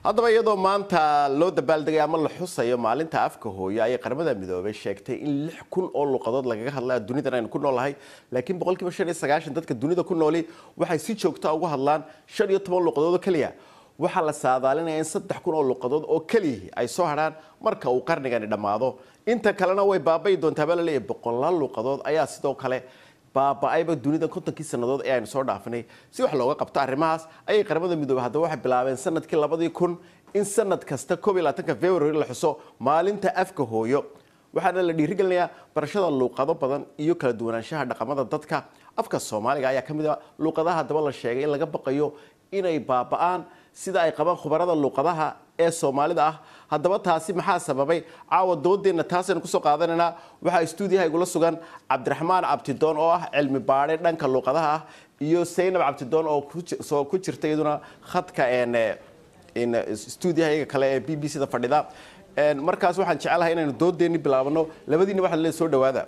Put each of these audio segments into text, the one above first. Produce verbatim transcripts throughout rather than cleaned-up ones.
haddaba iyadoo maanta loo dabaaldegay ama la xusayo maalinta afka hooyo ayay qaramada midoobay sheegtay in lix kun oo luqadood lagaga hadlaa dunidan aynu ku noolahay laakiin boqolkiiba shan iyo sagaashan dadka dunida ku nooli waxay si joogto ah uga hadlaan shan iyo toban luqadood oo kaliya waxaa la saadaalinayaa in saddex kun oo luqadood oo kaliya ay soo haraan marka uu qarnigani dhammaado inta kalena way baaba'i doontaa baa la leeyahay boqolaal luqadood ayaa sidoo kale baaba-ayba dunida kontonkii sannadood ee aynu soo dhaafinay si wax looga qabto arrimahaas ayay qaramada midoobay haddaba waxay bilaabeen sanadkii labadii kun in sanad kasta koob iyo labaatanka february la xuso maalinta afka hooyo waxaana la dhiirigelinayaa barashada luuqado badan iyo kala duwanaanshaha dhaqamada dadka afka soomaaliga ayaa ka mid ah luuqadaha haddaba la sheegay in laga baqayo inay baaba-aan sida ay qabaan khubarada luuqadaha ee soomaalida ah haddaba taasi maxaa sababay caawa doodeenna taasaynu kusoo qaadanaynaa waxaa stuudiyaha igula sugan cabdiraxmaan cabdidoon oo ah cilmi baadhe dhanka luuqadaha ah iyo saynab cabdidoon oo soo ku jirta iyaduna khadka stuudiyaha iyaga kale ee b b c da fadhida markaas waxaan jecelahay inaynu doodeenni bilaabano labadiina waxaad lee soo dhawaada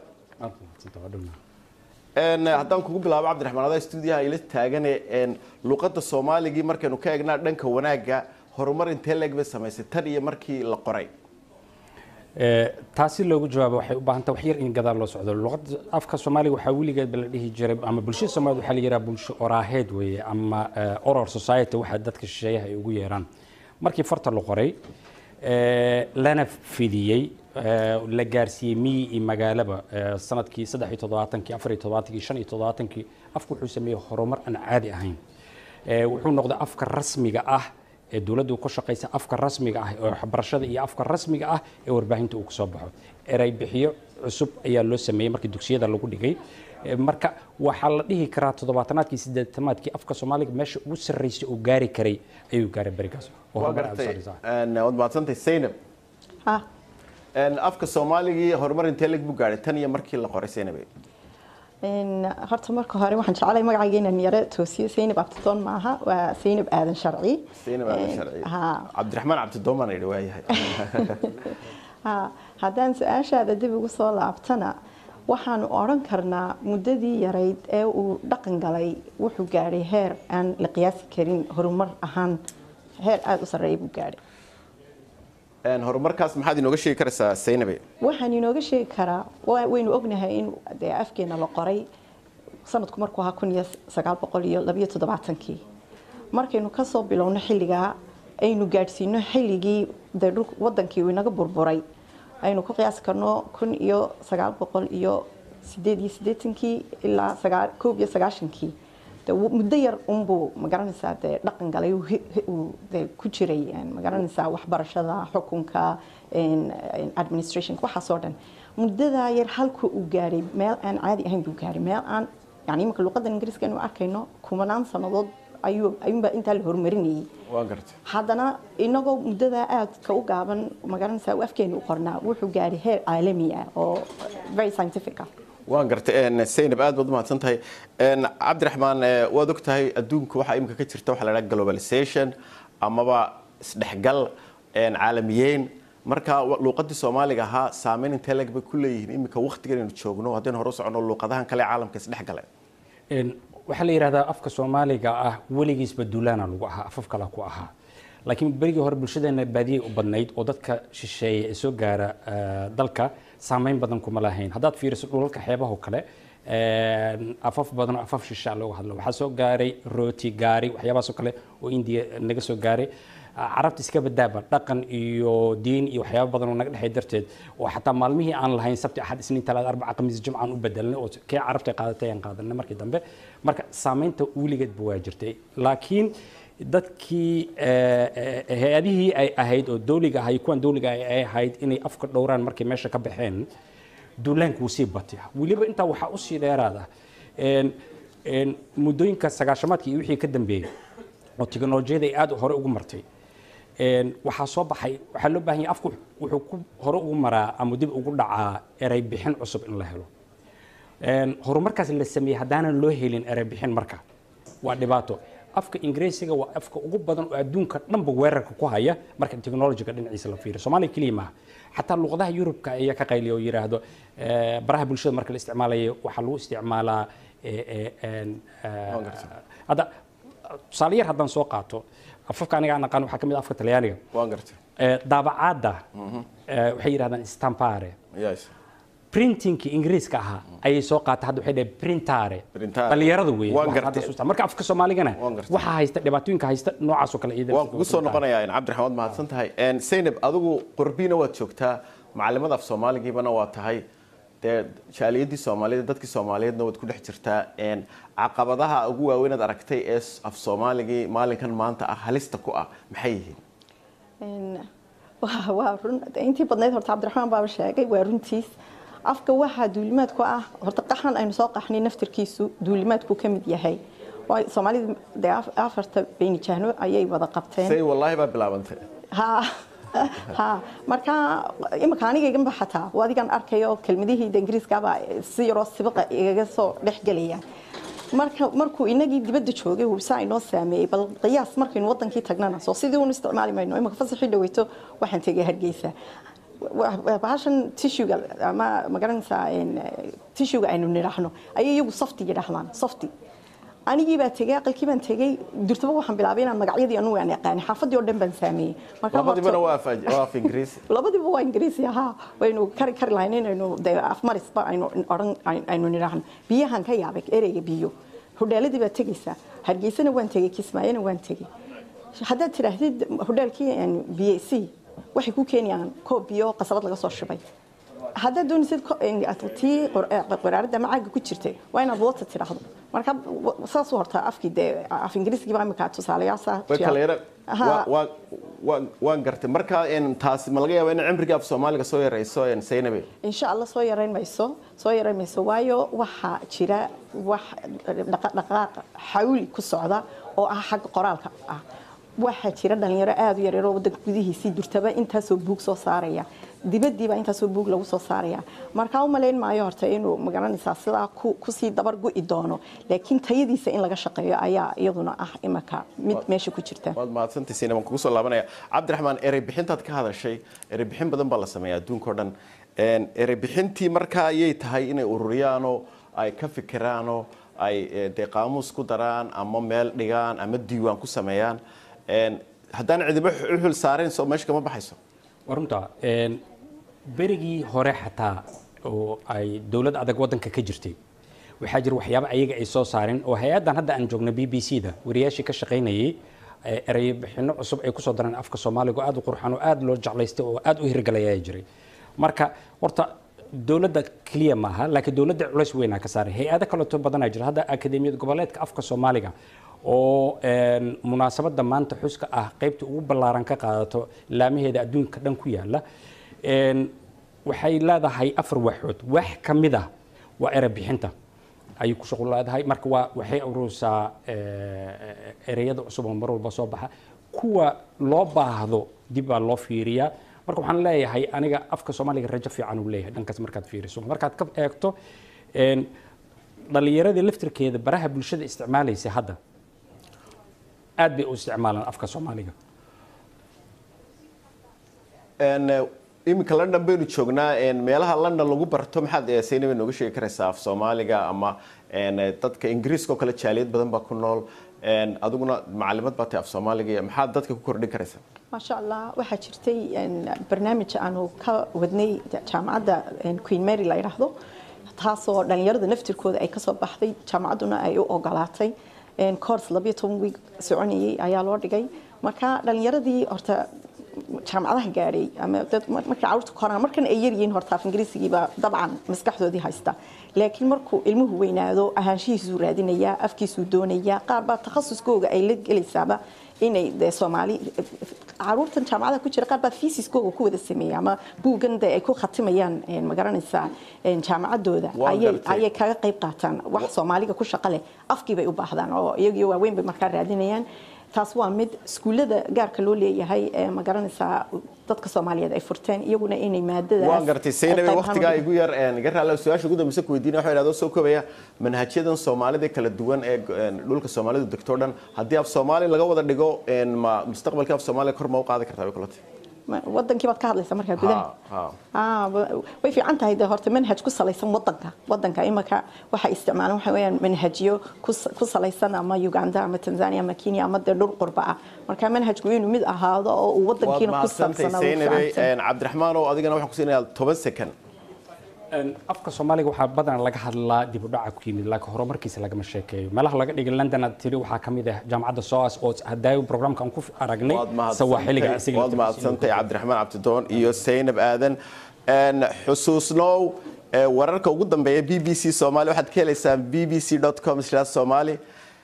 haddaan kugu bilaabo cabdiraxmaan adaa stuudiyaha ila taagane luuqadda soomaaligii markaynu ka eegnaa dhanka wanaagga horumar intee leeg bay samaysay tan iyo markii la qoray taasi loogu jawaabo waxay u baahan tahay wax yar in gadaal loo socdo luqadda afka soomaaliga waxaa weligeed la dhihi jiray ama bulshada soomaalida waxaa la yidhaha bulsho oraaheed weeye ama oral society waxa dadka shisheeyaha ay ugu yeeraan markii farta la qoray lana fidiyey la gaarsiiyey miyi iyo magaalaba sanadkii saddex iyo toddobaatankii afar iyo toddobaatankii shan iyo toddobaatankii afku wuxuu sameeyey horumar aan caadi ahayn wuxuu noqday afka rasmiga ah ee dawladdu ku shaqaysa afka rasmiga ah ee waxbarashada iyo afka rasmiga ah ee warbaahinta uu kasoo baxo eray bixiyo cusub ayaa loo sameeyey markii dugsiyada lagu dhigay marka waxaa la dhihi karaa toddobaatanaadkii siddeetanaadkii afka soomaaliga meesha ugu sarreysay uu gaari karay ayuu gaaray berigaas waad mahadsantay saynab afka soomaaligii horumar intee leg buu gaadhay tan iyo markii la qoray saynabe horta marka hore waxaan jecelahay magacayga inaan yaro toosiyo saynab cabdidoon maaha waa saynab aadan sharci saynab aadan sharci cabdiraxmaan cabdidoon baan idhi waayahay haddaan su-aashaada dib ugu soo laabtana waxaanu odhan karnaa muddadii yarayd ee uu dhaqan galay wuxuu gaadhay heer aan la qiyaasi karin horumar ahaan heer aada u sarreeya buu gaadhay horumarkaas maxaad inooga sheegi karaysaa saynabe waxaan inooga sheegi karaa waynu ognahay in dee afkeena la qoray sanadku markuu ahaa kun iyo sagaal boqol iyo labiyo toddobaatankii markaynu kasoo bilowno xilligaa aynu gaadhsiino xilligii dee dhul wadankii uu inaga burburay aynu ku qiyaasi karno kun iyo sagaal boqol iyo sideed iyo siddeetankii ilaa sagaal koob iyo sagaashankii muddo yar unbuu magaranaysaa dee dhaqan galay dee ku jiray magaranaysaa waxbarashada xukunka administration waxaasoo dhan muddadaa yar halka uu gaaray meel aan caadi ahayn buu gaaray meel aan yani imanka luqadda ingiriiska anu arkayno kumanaan sannadood ayuu ayuunbaa intaa la horumarinayay haddana inagoo muddadaa aadka u gaaban magaranaysaa afkeeni u qornaa wuxuu gaaray heer caalami ah oo very scientific ah waan gartay saynab aad baad u mahadsan tahay cabdiraxmaan waad og tahay adduunka waxaa imika ka jirta waxa la dhaha globalization amaba isdhexgal caalamiyeyn marka luuqadii soomaaliga ahaa saameyn intee leg bay ku leeyihiin imika waqtigan aynu joogno haddaynu hore u socono luuqadahan kale caalamka isdhexgale waxaa la yidhahdaa afka soomaaliga ah weligiisba duulaana lagu ahaa afaf kale ku ahaa laakiin berigii hore bulshadeena baadiyay u badnayd oo dadka shisheeye ee soo gaara dalka saameyn badan kuma lahayn haddaad fiiriso dhulalka xeebaho kale afaf badan oo afaf shishaa looga hadlo waxaa soo gaaray rooti gaari waxyaabahaasoo kale oo indiya naga soo gaaray carabta iska badaaba dhaqan iyo diin iyo waxyaaba badan oo naga dhexay darteed oo xataa maalmihii aan lahayn sabti axad isniin talaad arbaca khamiis jimcaan u bedelnay oo kee carabta qaadatay aan qaadanay markii dambe marka saameynta weligeedba waa jirtay laakiin dadkii hay-adihii ay ahayd oo dawliga ahay kuwan dawliga ay ahayd inay afka dhowraan markay meesha ka baxeen duulaanka wuu sii batay weliba intaa waxaa usii dheeraada muddooyinka sagaashamaadkii iyo wixii ka dambeeyey oo tiknolojiyada ay aada hore ugu martay waxaa soo baxay waxaa loo baahan yahay afku wuxuu ku hore ugu maraa ama dib ugu dhacaa eray bixin cusub in la helo horumarkaas la sameeyey haddaanan loo helin eray bixin marka waa dhibaato afka ingiriisiga waa afka ugu badan oo adduunka dhanba weerarka ku haya marka technology-ga dhinaciisa la fiiriyo Soomaaliya kaliya maaha xataa luqadaha Yurubka ayaa ka qayliyo yiraahdo baraha bulshada marka la isticmaalayo waxa lagu isticmaalaa hada tusaale yar haddaan soo qaato afafka aniga aan aqaan waxa kamid afka Talyaaniga waan gartay ee daabacaada waxay yiraahdaan stampare yes printing ingiriiska aha ay soo qaatay hadda waxay dhahay printare dhalinyaradu weey marka afka Soomaaligana waxa haysta dhibaatooyinka haysta noocaas oo kale iidan waan ku soo noqonayaa in Cabdiraxmaan mahadsan tahay een Zainab adigu qurbiina waad joogtaa macallimada af Soomaaligiibana waa tahay dee jaaliyadii Soomaaliyeed dadkii Soomaaliyeedna waad ku dhex jirtaa een caqabadaha ugu waaweyn aad aragtay ee af Soomaaligii maalinkan maanta ah halista ku ah maxay yihiin een waa run intii badneed horta Cabdiraxmaan baa sheegay waa runtiis afka waxa duulimaadku ah horta qaxan aynu soo qaxnay naftirkiisu duulimaadku ka mid yahay waa Soomaalida afarta been jahno ayay wada qabteen say wallahi ba bilaabantay ha ha marka imika aniga igan baxataa wadigan arkayo kelmadihii Ingiriiska baa si yaro sibiqa iga soo dhexgalaya marka markuu inagii dibadda joogay uu saa inoo saameeyay bal qiyaas markaynu wadankii tagnana soo sidii uu isticmaali mayno imika fasaxii dhaweyto waxaan tagay Hargeysa bahashan tissue ama magaranaysaa in tissue aynu niraahno ayay iyagu softi yiraahdaan softi anigii baa tagay qalkii baan tagay durtaba waxaan bilaabay inaan magacyadii anu aan yaqaan xaafadii oo dhan baan saameeyay marka labadiiba waa waa Ingiriisi labadiiba waa Ingiriisi aha waynu kari kari lahayn inaynu af maris ba aynu oran aynu niraahno biyahan ka yaabay ereyga biyo hodheeladii baa tagaysa Hargeysana waan tagay Kismaayana waan tagay hadda tiraahdid hodheelkii B A C waxay ku keenayaan koob biyo qasabad laga soo shubay hadda doonisid tii quraarada macaaga ku jirtay waa inaad wada tiraahdo marka saas u horta afkii de af Ingiriisiga baa imika tusaalayaasha waa waa waan gartay marka in taas ma laga yaabo in cimriga af Soomaaliga soo yareyso in Zainab insha Allah soo yareyn mayso soo yareyn mayso waayo waxa jira wax dhaqdhaqaaq xawli ku socda oo ah xaq qoraalka ah waxa jira dhalinyaro aad u yar yar oo wadanka gudihiisa durtaba intaas oo buug soo saaraya dibadiiba intaas oo buug lagu soo saaraya marka u maleyn maayo horta inuu magaranaysaa sida ku sii dabar go'i doono laakiin tayadiisa in laga shaqeeyo ayaa iyaduna ah imaka mid meesha ku jirta waad mahadsantahay Zainab kugu soo laabanaya Cabdiraxmaan erey bixintaad ka hadashay erey bixin badan baa la sameeyaa adduunka oo dhan een erey bixintii marka ayay tahay inay ururiyaan oo ay ka fikiraan oo ay de qaamuus ku daraan ama meel dhigaan ama diiwaan ku sameeyaan een haddaan cidiba xul saareen soo meesha kama baxayso warunta een berigii hore xataa oo ay dawlad adag wadanka ka jirtay waxa jir waxyaabo ayaga ay soo saareen oo hay'adan hadda aan joogno B B C da wariyaashii ka shaqeynayay erey bixino cusub ay ku soo dareen afka Soomaaliga aad u qurxan oo aad loo jeclaystay oo aad u hirgalaya jiray marka horta dawladda kaliya maaha laakiin dawladda culays weyn ka saaray hay'ado kale oo badan jira hadda akademiyada goboleedka afka Soomaaliga oo een munaasabada maanta xuska ah qaybta ugu ballaaran ka qaadato laamaheeda adduunka dhan ku yaala een waxay leedahay afar waxood wax kamid ah waa erey bixinta ay ku shaqo leedahay marka waa waxay urursaa ereyada cusub oo mar walba soo baxa kuwa loo baahdo dib baa loo fiiriyaa marka waxaan leeyahay aniga afka Soomaaliga rajo fiican uu leeyahay dhankaas markaad fiiriso markaad ka eegto een dhalinyarada laftirkeeda baraha bulshada isticmaalaysa hadda aad bay u isticmaalaan afka Soomaaliga een imika London baynu joognaa een meelaha London lagu barto maxaad Zainab nooga sheegi karaysaa af Soomaaliga ama een dadka Ingiriiska oo kale jaaliyad badan baa ku nool een adiguna macallimad baad af Soomaaliga maxaad dadka ku kordhin karaysaa ma sha Allah waxa jirtay een barnaamij aanu ka wadnay jaamacadda Queen Mary la yiraahdo taasoo dhalinyarada naftirkooda ay ka soo baxday jaamacadduna ay u ogolaatay een course laba iyo toban week soconayay ayaa loo dhigay marka dhalinyaradii horta jaamacadaha gaaray ama dad markay carruurta koraan markan ay yar yihiin horta af Ingiriisigiiba dabcan maskaxdoodii haysta laakiin markuu ilmuhu weynaado ahaanshihiisu raadinaya afkiisu doonaya qaar baa takhasuskooga ay la gelaysaaba inay de Soomaali carruurtan jaamacadaha ku jira qaar baa thesis-kooga ku wada sameeyaa ama buugan ay ku khatimayaan ma garanaysaa jaamacadooda ayay ayay kaga qayb qaataan wax Soomaaliga ku shaqo leh afkii bay u baahdaan oo iyagu waaweyn bay markaa raadinayaan taas waa mid iskuulada gaarka loo leeyahay ma garanaysaa dadka Soomaaliyeed ay furteen iyaguna inay maadada waan gartay Zainab waqtiga igu yar een garaala su'aasha ugu dambaysa ku weydiinay waxa yiraahdo soo koobaya manhajyadan Soomaalida kala duwan ee dhulka Soomaalidu degto dhan hadii af Soomaali laga wada dhigo een ma mustaqbalka af Soomaaliga kor ma u qaadi kartaa kulati wadankii baad ka hadlaysaa markaa gudaha ah way fiican tahay de horta manhaj ku salaysan wadanka wadanka imaka waxa isticmaalaan waxa weeyaan manhajyo ku salaysan ama Uganda ama Tanzania ama Kenya ama de dhul qurba ah marka manhajku inuu mid ahaado oo uu wadankiina ku saabsanaado Cabdiraxmaan oo adigana waxaan ku siinayaa toban second afka Soomaaliga waxa badan laga hadlaa dib u dhac ku yimid laakiin horumarkiisa laga ma sheekeeyo meelaha laga dhigay London aad tiri waxa kamid ah jaamacadda S O A S oo hadaayo programkan ku aragnay sawaaxiliga asiga waad maadsantay Cabdiraxmaan Cabdidoon iyo Saynab Aadan aan xusuusnow wararka ugu dambeeya B B C Soomaali waxaad ka helaysaan b b c dot com slash somali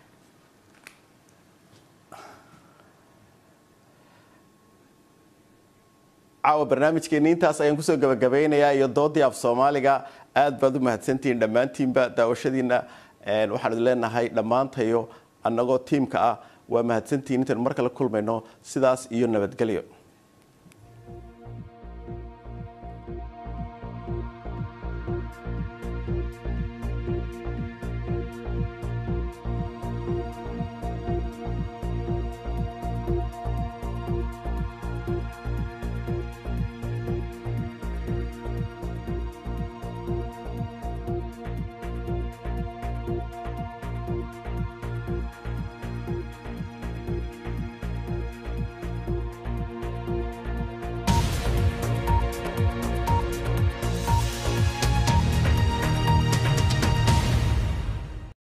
caawa barnaamijkeena intaas ayaan kusoo gabagabeynayaa iyo doodii af Soomaaliga aad baad u mahadsantihiin dhammaantiinba daawashadiina waxaan idin leenahay dhammaantayo annagoo tiimka ah waa mahadsantihiin intaan mar kale kulmayno sidaas iyo nabadgelyo